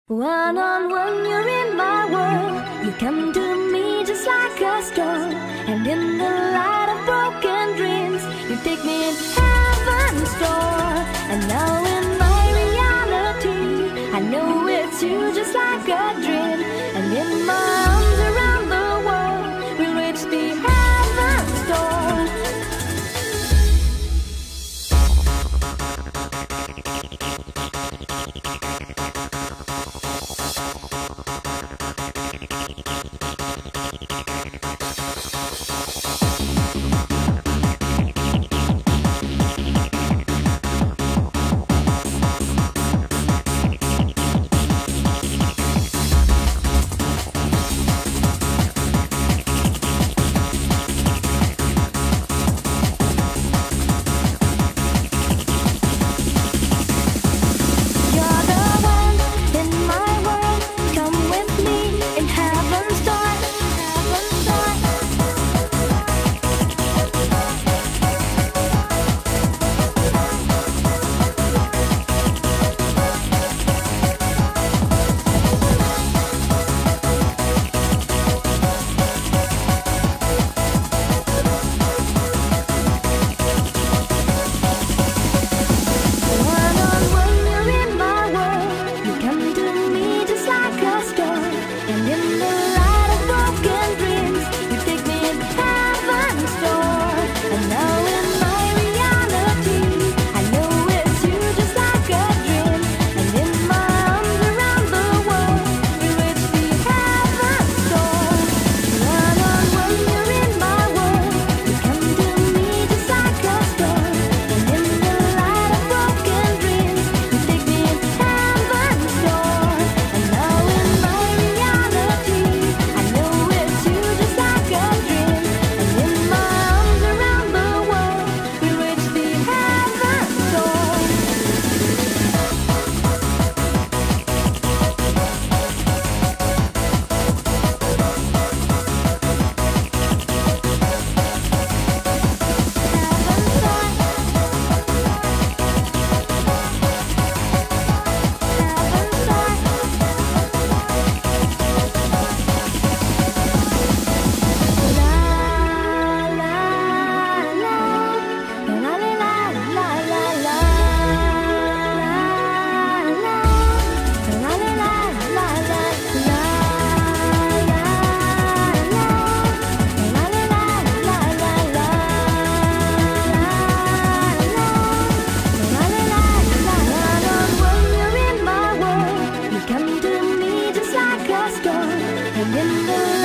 One on one, you're in my world. You come to me just like a storm. And in the light of broken dreams, you take me in heaven's door. And now in my reality, I know it's you just like a dream. And in my arms around the world, we'll reach the heaven's door. And in the